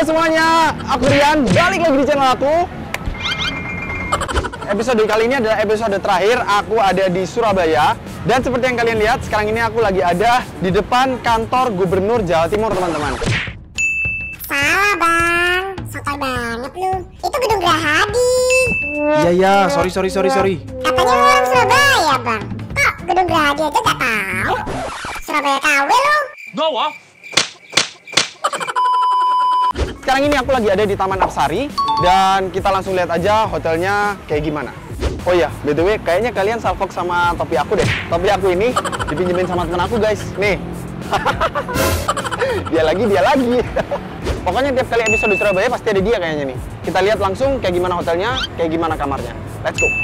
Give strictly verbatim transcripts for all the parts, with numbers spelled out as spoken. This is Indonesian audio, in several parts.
semuanya, aku Rian, balik lagi di channel aku. Episode kali ini adalah episode terakhir aku ada di Surabaya. Dan seperti yang kalian lihat, sekarang ini aku lagi ada di depan kantor Gubernur Jawa Timur, teman-teman. Salah bang, sotoy banget lu. Itu gedung Gerahadi. Iya iya, sorry sorry sorry sorry. Katanya lu orang Surabaya bang. Kok gedung Gerahadi aja gak tahu? Surabaya K W lu. No, ah. Sekarang ini aku lagi ada di Taman Apsari dan kita langsung lihat aja hotelnya kayak gimana. Oh iya, B T W kayaknya kalian salfok sama topi aku deh. Topi aku ini dipinjemin sama temen aku, guys. Nih. Dia lagi, dia lagi. Pokoknya tiap kali episode di Surabaya pasti ada dia kayaknya nih. Kita lihat langsung kayak gimana hotelnya, kayak gimana kamarnya. Let's go.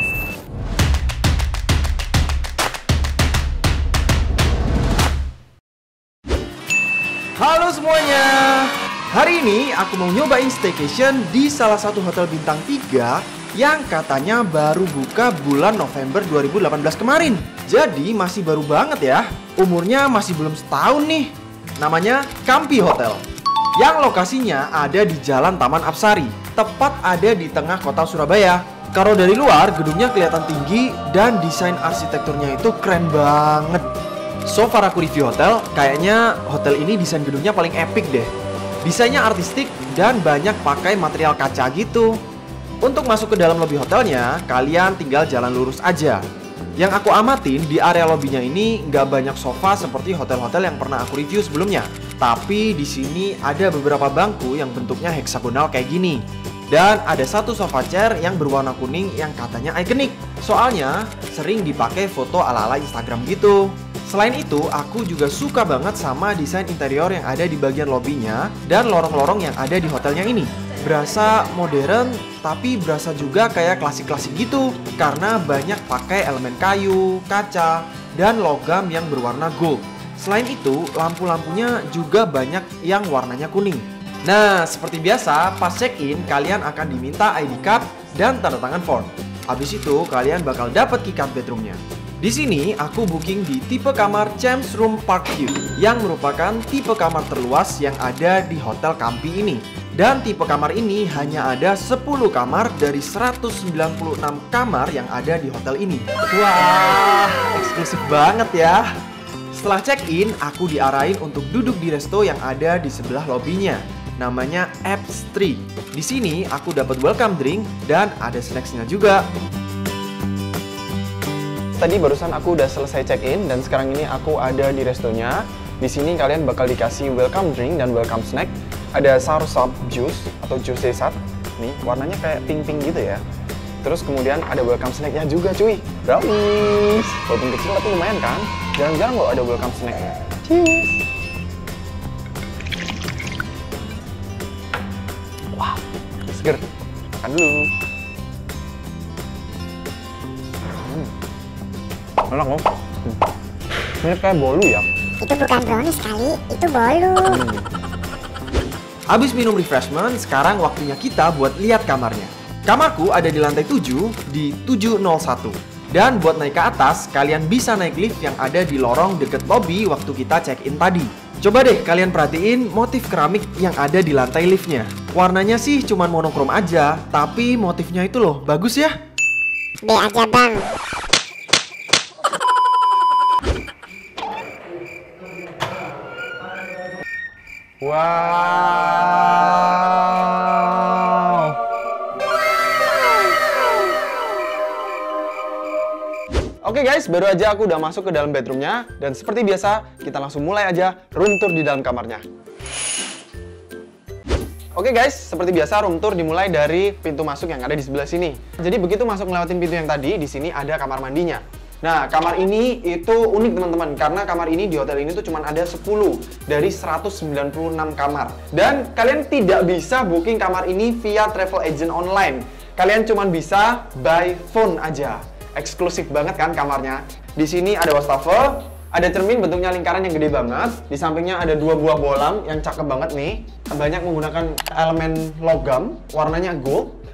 Halo semuanya. Hari ini aku mau nyobain staycation di salah satu hotel bintang tiga yang katanya baru buka bulan November dua ribu delapan belas kemarin. Jadi masih baru banget ya. Umurnya masih belum setahun nih. Namanya Kampi Hotel. Yang lokasinya ada di Jalan Taman Apsari, tepat ada di tengah kota Surabaya. Kalau dari luar gedungnya kelihatan tinggi dan desain arsitekturnya itu keren banget. So far aku review hotel, kayaknya hotel ini desain gedungnya paling epic deh. Desainnya artistik dan banyak pakai material kaca gitu. Untuk masuk ke dalam lobi hotelnya, kalian tinggal jalan lurus aja. Yang aku amatin di area lobinya ini nggak banyak sofa seperti hotel-hotel yang pernah aku review sebelumnya. Tapi di sini ada beberapa bangku yang bentuknya heksagonal kayak gini. Dan ada satu sofa chair yang berwarna kuning yang katanya ikonik. Soalnya sering dipakai foto ala-ala Instagram gitu. Selain itu, aku juga suka banget sama desain interior yang ada di bagian lobinya dan lorong-lorong yang ada di hotelnya ini. Berasa modern, tapi berasa juga kayak klasik-klasik gitu karena banyak pakai elemen kayu, kaca, dan logam yang berwarna gold. Selain itu, lampu-lampunya juga banyak yang warnanya kuning. Nah, seperti biasa, pas check-in kalian akan diminta I D card dan tanda tangan form. Habis itu, kalian bakal dapat keycard bedroomnya. Di sini aku booking di tipe kamar Champs Room Park View yang merupakan tipe kamar terluas yang ada di Hotel Kampi ini. Dan tipe kamar ini hanya ada sepuluh kamar dari seratus sembilan puluh enam kamar yang ada di hotel ini. Wah, eksklusif banget ya. Setelah check-in, aku diarahin untuk duduk di resto yang ada di sebelah lobinya. Namanya Apps Tree. Di sini aku dapat welcome drink dan ada snacksnya juga. Tadi barusan aku udah selesai check-in dan sekarang ini aku ada di restonya. Di sini kalian bakal dikasih welcome drink dan welcome snack. Ada soursop juice atau jus desat. Nih, warnanya kayak pink-pink gitu ya. Terus kemudian ada welcome snack-nya juga, cuy. Brownies. Walaupun kecil tapi lumayan kan? Jarang-jarang loh ada welcome snack-nya. Cheers. Wow, seger. Makan dulu. Enak loh. Hmm. Ini kayak bolu ya. Itu bukan brownies kali, itu bolu. Hmm. Habis minum refreshment, sekarang waktunya kita buat lihat kamarnya. Kamarku ada di lantai tujuh di tujuh nol satu. Dan buat naik ke atas, kalian bisa naik lift yang ada di lorong deket lobby waktu kita check-in tadi. Coba deh kalian perhatiin motif keramik yang ada di lantai liftnya. Warnanya sih cuma monokrom aja, tapi motifnya itu loh, bagus ya? B aja bang. Wow. Oke guys, baru aja aku udah masuk ke dalam bedroomnya. Dan seperti biasa, kita langsung mulai aja room tour di dalam kamarnya. Oke guys, seperti biasa room tour dimulai dari pintu masuk yang ada di sebelah sini. Jadi begitu masuk ngelewatin pintu yang tadi, di sini ada kamar mandinya. Nah, kamar ini itu unik teman-teman, karena kamar ini di hotel ini tuh cuma ada sepuluh dari seratus sembilan puluh enam kamar. Dan kalian tidak bisa booking kamar ini via travel agent online. Kalian cuma bisa by phone aja. Eksklusif banget kan kamarnya. Di sini ada wastafel, ada cermin bentuknya lingkaran yang gede banget. Di sampingnya ada dua buah bolam yang cakep banget nih. Banyak menggunakan elemen logam, warnanya gold.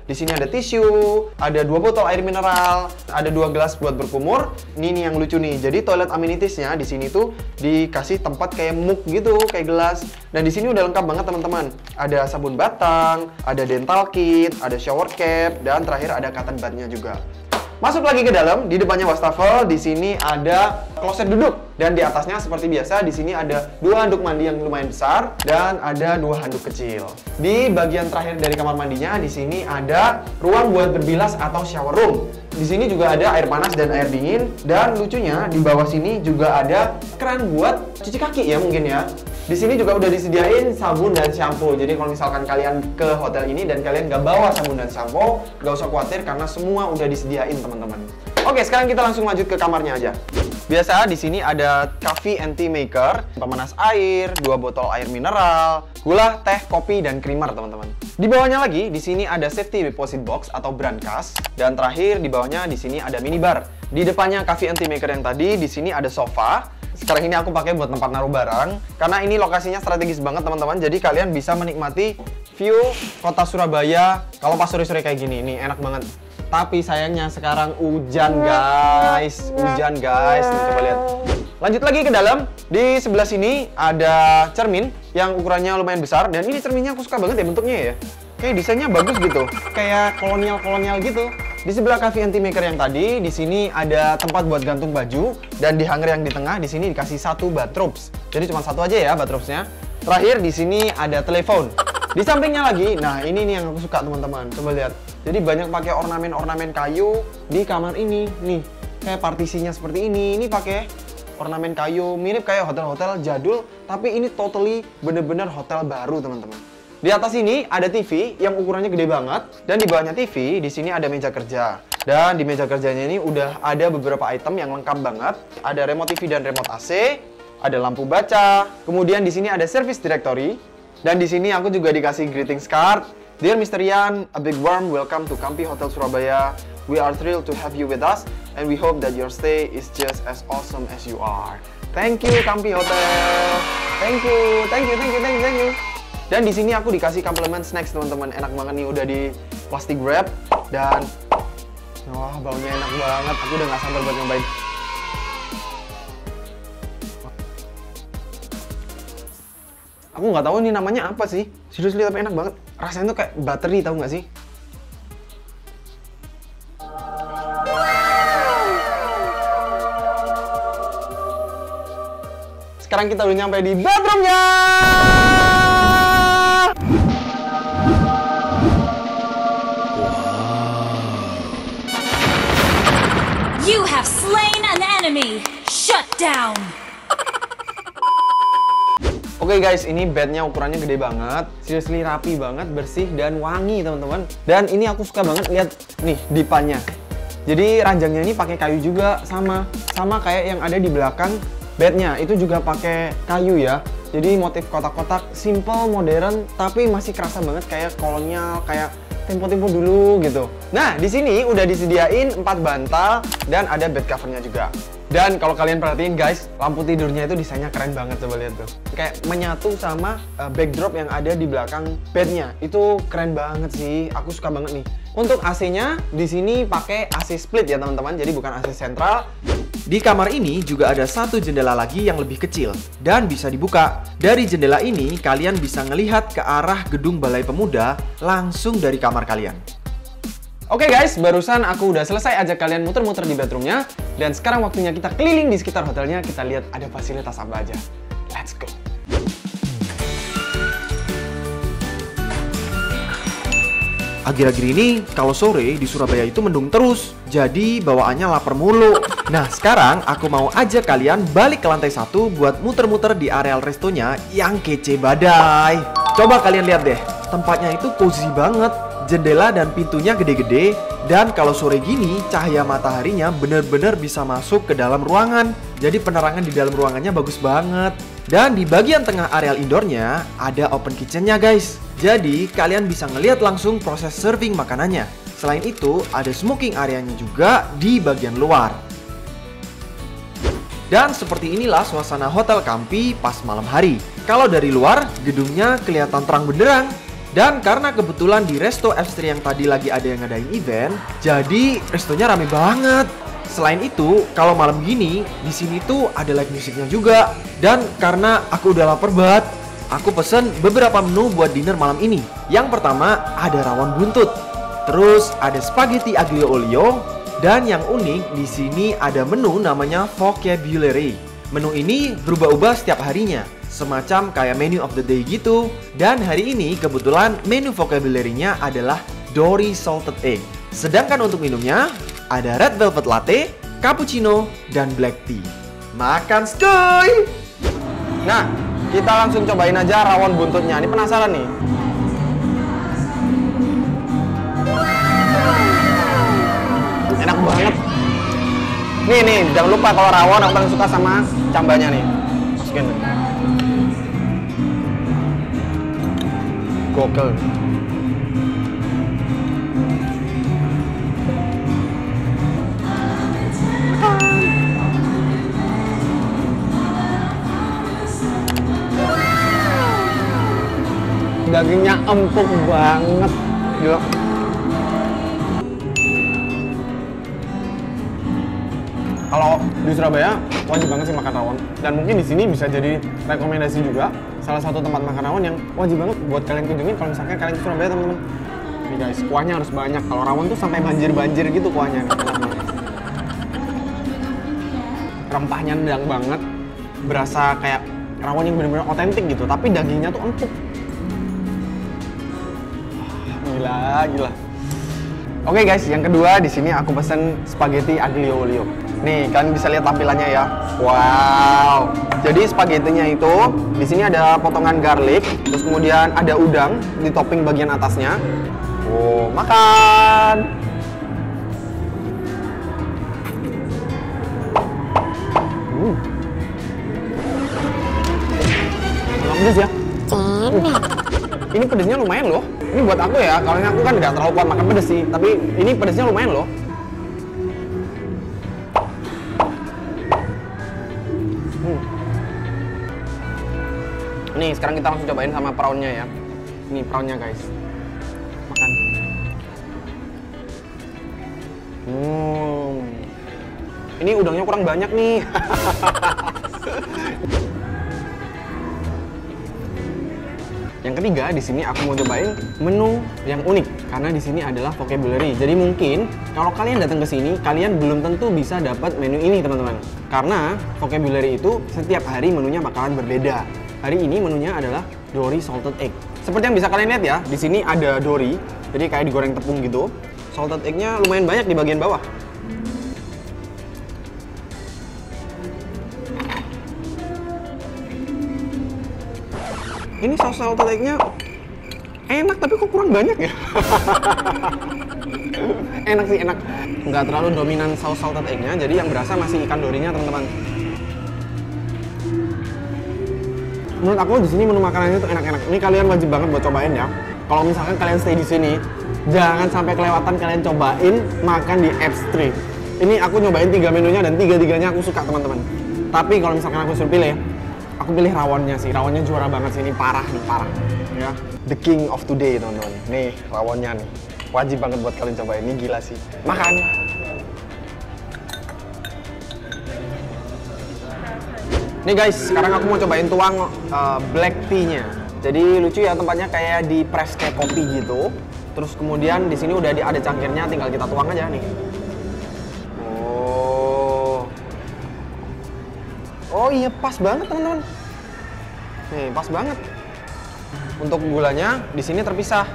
Di sini ada tisu, ada dua botol air mineral, ada dua gelas buat berkumur. Ini nih yang lucu nih. Jadi toilet amenitiesnya di sini tuh dikasih tempat kayak mug gitu, kayak gelas. Dan di sini udah lengkap banget teman-teman. Ada sabun batang, ada dental kit, ada shower cap, dan terakhir ada cotton budnya juga. Masuk lagi ke dalam, di depannya wastafel, di sini ada kloset duduk. Dan di atasnya seperti biasa, di sini ada dua handuk mandi yang lumayan besar dan ada dua handuk kecil. Di bagian terakhir dari kamar mandinya, di sini ada ruang buat berbilas atau shower room. Di sini juga ada air panas dan air dingin, dan lucunya di bawah sini juga ada keran buat cuci kaki ya mungkin ya. Di sini juga udah disediain sabun dan shampoo. Jadi kalau misalkan kalian ke hotel ini dan kalian nggak bawa sabun dan shampoo, nggak usah khawatir karena semua udah disediain teman-teman. Oke, sekarang kita langsung lanjut ke kamarnya aja. Biasa di sini ada coffee and tea maker, pemanas air, dua botol air mineral, gula, teh, kopi, dan creamer teman-teman. Di bawahnya lagi di sini ada safety deposit box atau brankas, dan terakhir di bawahnya di sini ada minibar. Di depannya coffee and tea maker yang tadi di sini ada sofa. Sekarang ini aku pakai buat tempat naruh barang karena ini lokasinya strategis banget teman-teman. Jadi kalian bisa menikmati view kota Surabaya kalau pas sore-sore kayak gini. Ini enak banget. Tapi sayangnya sekarang hujan guys, hujan guys. Nih, coba lihat. Lanjut lagi ke dalam. Di sebelah sini ada cermin yang ukurannya lumayan besar dan ini cerminnya aku suka banget ya bentuknya ya. Kayak desainnya bagus gitu, kayak kolonial-kolonial gitu. Di sebelah coffee and tea maker yang tadi, di sini ada tempat buat gantung baju dan di hanger yang di tengah di sini dikasih satu bathrobes. Jadi cuma satu aja ya bathrobesnya. Terakhir di sini ada telepon. Di sampingnya lagi, nah ini nih yang aku suka teman-teman. Coba lihat. Jadi banyak pakai ornamen-ornamen kayu di kamar ini. Nih, kayak partisinya seperti ini. Ini pakai ornamen kayu, mirip kayak hotel-hotel jadul, tapi ini totally bener-bener hotel baru teman-teman. Di atas ini ada T V yang ukurannya gede banget, dan di bawahnya T V di sini ada meja kerja. Dan di meja kerjanya ini udah ada beberapa item yang lengkap banget. Ada remote T V dan remote A C, ada lampu baca. Kemudian di sini ada service directory, dan di sini aku juga dikasih greetings card. Dear mister Yan, a big warm welcome to Kampi Hotel Surabaya. We are thrilled to have you with us, and we hope that your stay is just as awesome as you are. Thank you Kampi Hotel. Thank you, thank you, thank you, thank you, thank you. Dan di sini aku dikasih komplement snacks teman-teman, enak banget nih, udah di plastic wrap dan wah baunya enak banget, aku udah nggak sabar buat nyobain. Aku nggak tahu ini namanya apa sih, seriously tapi enak banget, rasanya tuh kayak battery, tahu nggak sih? Sekarang kita udah nyampe di bedroomnya. You have slain an enemy. Shut down. Oke okay guys, ini bednya ukurannya gede banget, seriously rapi banget, bersih dan wangi teman-teman. Dan ini aku suka banget lihat nih dipannya. Jadi ranjangnya ini pakai kayu juga, sama sama kayak yang ada di belakang bednya. Itu juga pakai kayu ya. Jadi motif kotak-kotak, simple, modern, tapi masih kerasa banget kayak kolonial, kayak tempo-tempo dulu gitu. Nah, di sini udah disediain empat bantal dan ada bed covernya juga. Dan kalau kalian perhatiin guys, lampu tidurnya itu desainnya keren banget, coba lihat tuh. Kayak menyatu sama uh, backdrop yang ada di belakang bednya. Itu keren banget sih, aku suka banget nih. Untuk A C-nya di sini pakai A C split ya teman-teman, jadi bukan A C sentral. Di kamar ini juga ada satu jendela lagi yang lebih kecil dan bisa dibuka. Dari jendela ini kalian bisa ngelihat ke arah gedung Balai Pemuda langsung dari kamar kalian. Oke guys, barusan aku udah selesai ajak kalian muter-muter di bedroomnya. Dan sekarang waktunya kita keliling di sekitar hotelnya, kita lihat ada fasilitas apa aja. Let's go! Akhir-akhir ini, kalau sore di Surabaya itu mendung terus, jadi bawaannya lapar mulu. Nah, sekarang aku mau ajak kalian balik ke lantai satu buat muter-muter di areal restonya yang kece badai. Coba kalian lihat deh, tempatnya itu cozy banget. Jendela dan pintunya gede-gede, dan kalau sore gini, cahaya mataharinya bener-bener bisa masuk ke dalam ruangan. Jadi penerangan di dalam ruangannya bagus banget. Dan di bagian tengah areal indoornya, ada open kitchennya guys. Jadi kalian bisa ngelihat langsung proses serving makanannya. Selain itu, ada smoking areanya juga di bagian luar. Dan seperti inilah suasana Hotel Kampi pas malam hari. Kalau dari luar, gedungnya kelihatan terang benderang. Dan karena kebetulan di resto F tiga yang tadi lagi ada yang ngadain event, jadi restonya rame banget. Selain itu, kalau malam gini, di sini tuh ada live musiknya juga. Dan karena aku udah lapar banget, aku pesen beberapa menu buat dinner malam ini. Yang pertama ada rawon buntut, terus ada spaghetti aglio olio, dan yang unik di sini ada menu namanya vocabulary. Menu ini berubah-ubah setiap harinya, semacam kayak menu of the day gitu. Dan hari ini kebetulan menu vocabulary-nya adalah dory salted egg. Sedangkan untuk minumnya ada red velvet latte, cappuccino, dan black tea. Makan skuy! Nah, kita langsung cobain aja rawon buntutnya. Ini penasaran nih. Enak banget. Nih nih, jangan lupa kalau rawon aku paling suka sama cambanya nih. Masukin. Gokil. Dagingnya empuk banget. Gila. Kalau di Surabaya wajib banget sih makan rawon, dan mungkin di sini bisa jadi rekomendasi juga salah satu tempat makan rawon yang wajib banget buat kalian kunjungin kalau misalkan kalian ke Surabaya, teman-teman. Nih guys, kuahnya harus banyak. Kalau rawon tuh sampai banjir-banjir gitu kuahnya. Nih. Rempahnya nendang banget, berasa kayak rawon yang benar-benar otentik gitu, tapi dagingnya tuh empuk. Gila, gila. Oke guys, yang kedua di sini aku pesen spaghetti aglio olio. Nih, kalian bisa lihat tampilannya ya. Wow. Jadi spagettinya itu di sini ada potongan garlic, terus kemudian ada udang di topping bagian atasnya. Oh, makan. Hmm. Agak pedes ya. Enak. Ini pedesnya lumayan loh. Ini buat aku ya, kalau aku kan nggak terlalu kuat makan pedes sih, tapi ini pedesnya lumayan loh. Hmm. Nih, sekarang kita langsung cobain sama prawnnya ya. Ini prawnnya guys. Makan. Hmm. Ini udangnya kurang banyak nih. Yang ketiga, di sini aku mau cobain menu yang unik karena di sini adalah vocabulary. Jadi mungkin kalau kalian datang ke sini, kalian belum tentu bisa dapat menu ini, teman-teman. Karena vocabulary itu setiap hari menunya bakalan berbeda. Hari ini menunya adalah dory salted egg. Seperti yang bisa kalian lihat ya, di sini ada dory, jadi kayak digoreng tepung gitu. Salted egg-nya lumayan banyak di bagian bawah. Ini saus salted egg-nya enak, tapi kok kurang banyak ya? Enak sih, enak. Nggak terlalu dominan saus salted egg-nya, jadi yang berasa masih ikan dorinya, teman-teman. Menurut aku di sini menu makanannya tuh enak-enak. Ini kalian wajib banget buat cobain ya. Kalau misalkan kalian stay di sini, jangan sampai kelewatan kalian cobain makan di F tiga. Ini aku nyobain tiga menunya dan tiga-tiganya aku suka, teman-teman. Tapi kalau misalkan aku suruh pilih ya, aku pilih rawonnya sih. Rawonnya juara banget sih, ini parah nih, parah. Ya, the king of today, teman-teman. Nih, rawonnya nih. Wajib banget buat kalian cobain. Ini gila sih. Makan. Nih guys, sekarang aku mau cobain tuang uh, black tea-nya. Jadi lucu ya, tempatnya kayak di press kayak kopi gitu. Terus kemudian di sini udah di, ada cangkirnya, tinggal kita tuang aja nih. Oh. Oh iya, pas banget teman-teman. Nih, pas banget. Untuk gulanya di sini terpisah.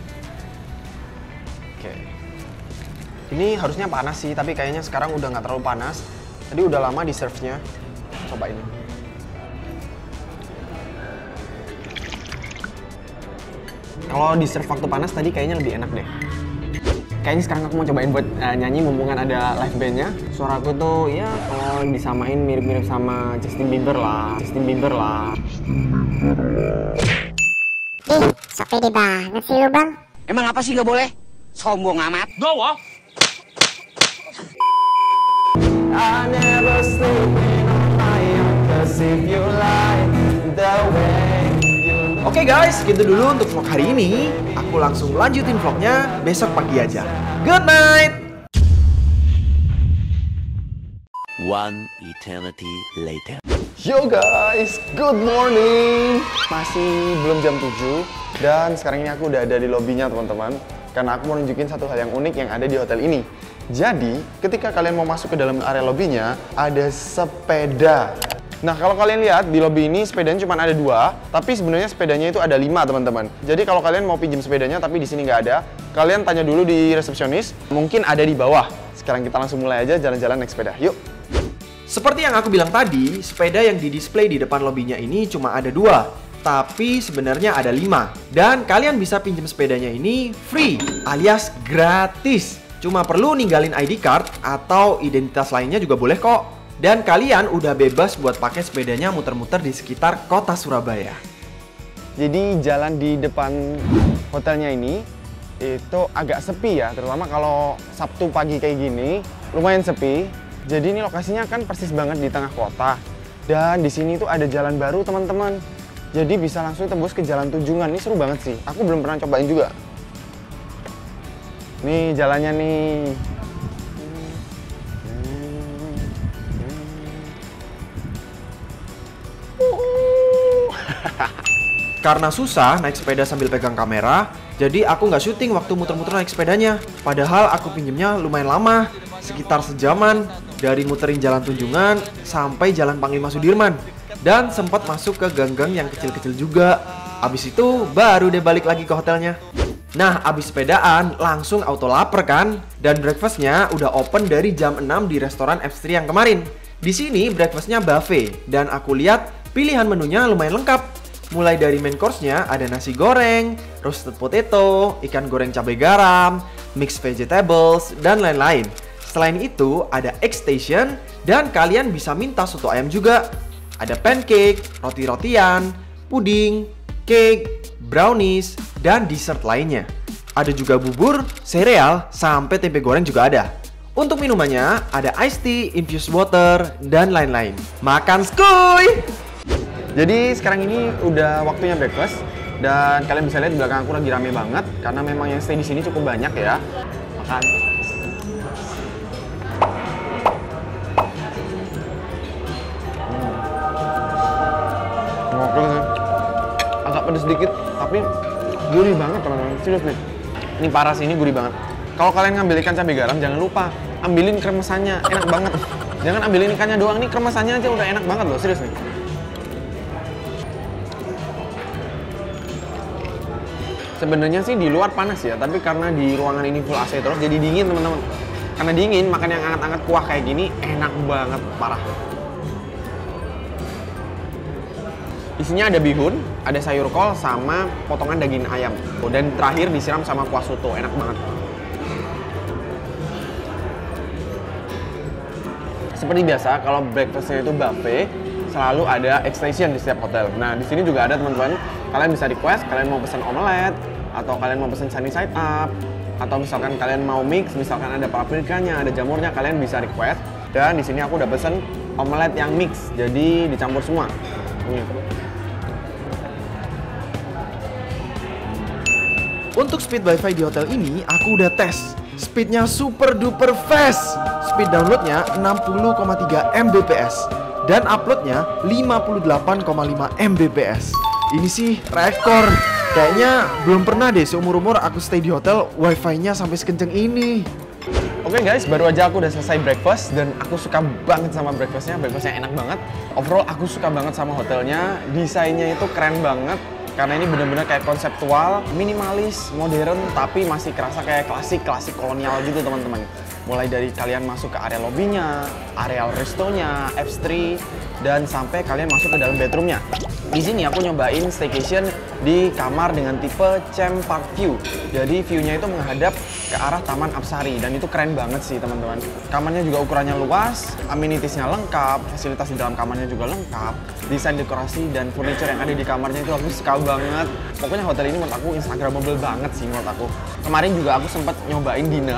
Oke. Ini harusnya panas sih, tapi kayaknya sekarang udah nggak terlalu panas. Tadi udah lama di serve-nya. Coba ini. Kalau di serve waktu panas tadi kayaknya lebih enak deh. Kayaknya sekarang aku mau cobain buat uh, nyanyi mumpung ada live bandnya. Suaraku tuh ya kalau disamain mirip-mirip sama Justin Bieber lah. Justin Bieber lah. Ih, sok pede banget sih lu, Bang. Emang apa sih nggak boleh? Sombong amat. Goa. I never sleep in on my own, 'cause if you like the way you look. Oke guys, gitu dulu untuk vlog hari ini. Aku langsung lanjutin vlognya besok pagi aja. Good night! One eternity later. Yo guys, good morning. Masih belum jam tujuh dan sekarang ini aku udah ada di lobbynya teman-teman. Karena aku mau nunjukin satu hal yang unik yang ada di hotel ini. Jadi, ketika kalian mau masuk ke dalam area lobbynya, ada sepeda. Nah, kalau kalian lihat di lobby ini sepedanya cuma ada dua, tapi sebenarnya sepedanya itu ada lima teman-teman. Jadi kalau kalian mau pinjam sepedanya tapi di sini nggak ada, kalian tanya dulu di resepsionis, mungkin ada di bawah. Sekarang kita langsung mulai aja jalan-jalan naik sepeda. Yuk! Seperti yang aku bilang tadi, sepeda yang di-display di depan lobbynya ini cuma ada dua, tapi sebenarnya ada lima. Dan kalian bisa pinjam sepedanya ini free, alias gratis. Cuma perlu ninggalin I D card atau identitas lainnya juga boleh kok. Dan kalian udah bebas buat pakai sepedanya muter-muter di sekitar kota Surabaya. Jadi jalan di depan hotelnya ini itu agak sepi ya, terutama kalau Sabtu pagi kayak gini, lumayan sepi. Jadi ini lokasinya kan persis banget di tengah kota. Dan di sini tuh ada jalan baru teman-teman. Jadi bisa langsung tembus ke Jalan Tunjungan. Ini seru banget sih. Aku belum pernah cobain juga. Nih jalannya nih. Karena susah naik sepeda sambil pegang kamera, jadi aku nggak syuting waktu muter-muter naik sepedanya. Padahal aku pinjemnya lumayan lama, sekitar sejaman, dari muterin Jalan Tunjungan sampai Jalan Panglima Sudirman. Dan sempat masuk ke gang-gang yang kecil-kecil juga. Abis itu baru deh balik lagi ke hotelnya. Nah, abis sepedaan langsung auto lapar kan? Dan breakfastnya udah open dari jam enam di restoran F tiga yang kemarin. Di sini breakfastnya buffet, dan aku lihat pilihan menunya lumayan lengkap. Mulai dari main course-nya ada nasi goreng, roasted potato, ikan goreng cabai garam, mixed vegetables, dan lain-lain. Selain itu ada egg station, dan kalian bisa minta soto ayam juga. Ada pancake, roti-rotian, puding, cake, brownies, dan dessert lainnya. Ada juga bubur, sereal, sampai tempe goreng juga ada. Untuk minumannya ada iced tea, infused water, dan lain-lain. Makan skuy! Jadi sekarang ini udah waktunya breakfast dan kalian bisa lihat di belakang aku lagi rame banget karena memang yang stay di sini cukup banyak ya. Makan. Hmm. Oke, agak pedas sedikit tapi gurih banget teman-teman. Serius nih. Ini parah sih, ini gurih banget. Kalau kalian ngambil ikan cabai garam jangan lupa ambilin kremesannya, enak banget. Jangan ambilin ikannya doang, nih kremesannya aja udah enak banget loh, serius nih. Sebenarnya sih di luar panas ya, tapi karena di ruangan ini full A C terus jadi dingin teman-teman. Karena dingin, makan yang hangat-hangat kuah kayak gini enak banget, parah. Isinya ada bihun, ada sayur kol, sama potongan daging ayam. Dan terakhir disiram sama kuah soto, enak banget. Seperti biasa, kalau breakfastnya itu buffet, selalu ada egg station di setiap hotel. Nah, di sini juga ada teman-teman. Kalian bisa request, kalian mau pesan omelet, atau kalian mau pesan sunny side up, atau misalkan kalian mau mix, misalkan ada paprikanya, ada jamurnya, kalian bisa request. Dan di sini aku udah pesen omelet yang mix, jadi dicampur semua. Ini. Untuk speed wifi di hotel ini, aku udah tes. Speednya super duper fast. Speed downloadnya enam puluh koma tiga megabits dan uploadnya lima puluh delapan koma lima megabits. Ini sih rekor. Kayaknya belum pernah deh seumur-umur aku stay di hotel wifi-nya sampai sekenceng ini. Oke guys, baru aja aku udah selesai breakfast dan aku suka banget sama breakfastnya. Breakfastnya enak banget. Overall aku suka banget sama hotelnya. Desainnya itu keren banget. Karena ini bener-bener kayak konseptual, minimalis, modern, tapi masih kerasa kayak klasik-klasik kolonial gitu teman-teman. Mulai dari kalian masuk ke area lobbynya, area restonya, F tiga, dan sampai kalian masuk ke dalam bedroomnya. Di sini aku nyobain staycation di kamar dengan tipe Chem Park View. Jadi view-nya itu menghadap ke arah Taman Apsari dan itu keren banget sih teman-teman. Kamarnya juga ukurannya luas, amenities-nya lengkap, fasilitas di dalam kamarnya juga lengkap, desain dekorasi dan furniture yang ada di kamarnya itu aku suka banget. Pokoknya hotel ini menurut aku instagramable banget sih menurut aku. Kemarin juga aku sempat nyobain dinner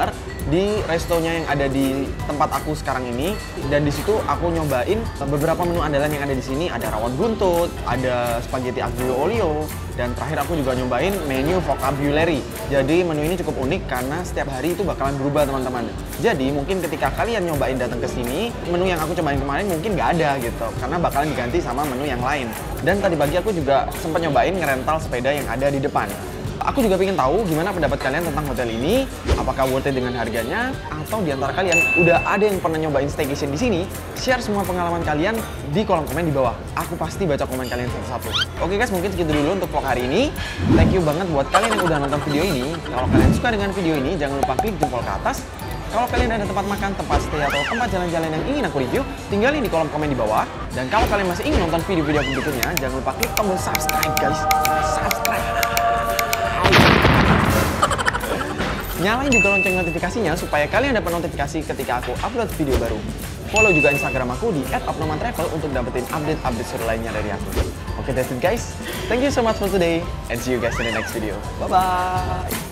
di restonya yang ada di tempat aku sekarang ini. Dan di situ aku nyobain beberapa menu andalan yang ada di sini. Ada rawon buntut, ada spaghetti aglio olio, dan terakhir aku juga nyobain menu vocabulary. Jadi menu ini cukup unik karena setiap hari itu bakalan berubah teman-teman. Jadi mungkin ketika kalian nyobain datang ke sini, menu yang aku cobain kemarin mungkin nggak ada gitu, karena bakalan diganti sama menu yang lain. Dan tadi pagi aku juga sempat nyobain ngerental sepeda yang ada di depan. Aku juga pengen tahu gimana pendapat kalian tentang hotel ini, apakah worth it dengan harganya, atau di antara kalian udah ada yang pernah nyobain staycation di sini? Share semua pengalaman kalian di kolom komen di bawah. Aku pasti baca komen kalian satu-satu. Oke guys, mungkin segitu dulu untuk vlog hari ini. Thank you banget buat kalian yang udah nonton video ini. Kalau kalian suka dengan video ini, jangan lupa klik jempol ke atas. Kalau kalian ada tempat makan, tempat stay, atau tempat jalan-jalan yang ingin aku review, tinggalin di kolom komen di bawah. Dan kalau kalian masih ingin nonton video-video aku berikutnya, jangan lupa klik tombol subscribe guys. Subscribe. Nyalain juga lonceng notifikasinya supaya kalian dapat notifikasi ketika aku upload video baru. Follow juga Instagram aku di et abnormaltravel untuk dapetin update-update seru lainnya dari aku. Oke, that's it guys. Thank you so much for today and see you guys in the next video. Bye-bye.